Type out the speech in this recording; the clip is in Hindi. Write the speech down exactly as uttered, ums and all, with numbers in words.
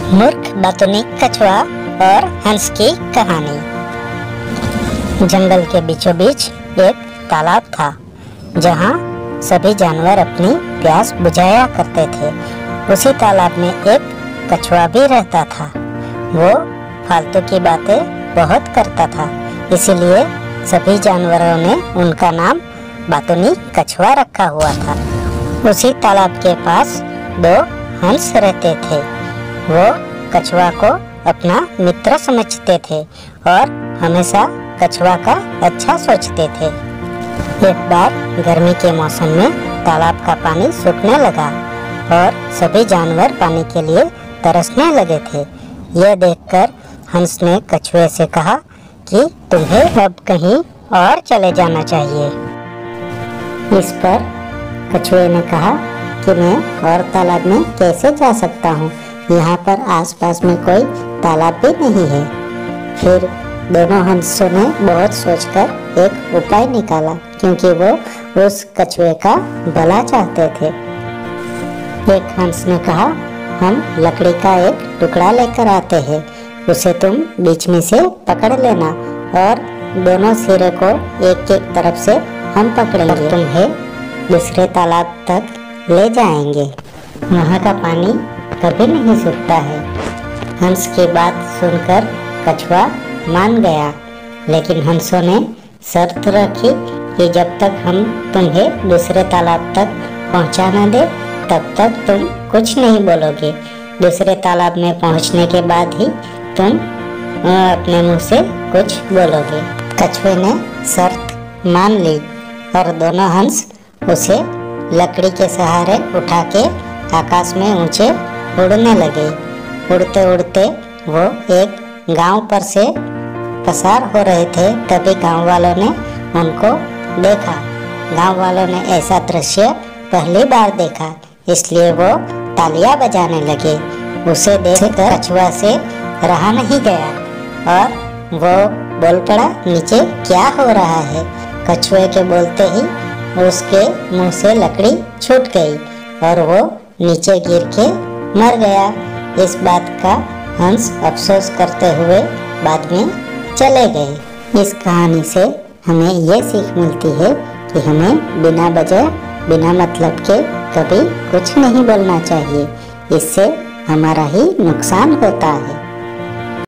मूर्ख बातूनी कछुआ और हंस की कहानी। जंगल के बीचों बीच एक तालाब था जहाँ सभी जानवर अपनी प्यास बुझाया करते थे। उसी तालाब में एक कछुआ भी रहता था। वो फालतू की बातें बहुत करता था, इसीलिए सभी जानवरों ने उनका नाम बातूनी कछुआ रखा हुआ था। उसी तालाब के पास दो हंस रहते थे। वो कछुआ को अपना मित्र समझते थे और हमेशा कछुआ का अच्छा सोचते थे। एक बार गर्मी के मौसम में तालाब का पानी सूखने लगा और सभी जानवर पानी के लिए तरसने लगे थे। यह देखकर हंस ने कछुए से कहा कि तुम्हें अब कहीं और चले जाना चाहिए। इस पर कछुए ने कहा कि मैं और तालाब में कैसे जा सकता हूँ, यहाँ पर आसपास में कोई तालाब भी नहीं है। फिर दोनों हंसों ने बहुत सोचकर एक उपाय निकाला, क्योंकि वो उस कछुए का भला चाहते थे। एक हंस ने कहा, हम लकड़ी का एक टुकड़ा लेकर आते हैं, उसे तुम बीच में से पकड़ लेना और दोनों सिरे को एक एक तरफ से हम पकड़ेंगे, तुम्हें दूसरे तालाब तक ले जाएंगे। वहाँ का पानी कभी नहीं सूखता है। हंस की बात सुनकर कछुआ मान गया, लेकिन हंसों ने शर्त रखी कि जब तक हम तुम्हें दूसरे तालाब तक पहुँचा न दे तब तक तुम कुछ नहीं बोलोगे। दूसरे तालाब में पहुँचने के बाद ही तुम अपने मुंह से कुछ बोलोगे। कछुए ने शर्त मान ली और दोनों हंस उसे लकड़ी के सहारे उठा के आकाश में ऊंचे उड़ने लगे। उड़ते उड़ते वो एक गांव पर से पसार हो रहे थे, तभी गांव वालों ने उनको देखा। गांव वालों ने ऐसा दृश्य पहली बार देखा, इसलिए वो तालियां बजाने लगे। उसे देखकर कछुआ से रहा नहीं गया और वो बोल पड़ा, नीचे क्या हो रहा है। कछुए के बोलते ही उसके मुंह से लकड़ी छूट गई और वो नीचे गिर के मर गया। इस बात का हंस अफसोस करते हुए बाद में चले गए। इस कहानी से हमें ये सीख मिलती है कि हमें बिना वजह बिना मतलब के कभी कुछ नहीं बोलना चाहिए, इससे हमारा ही नुकसान होता है।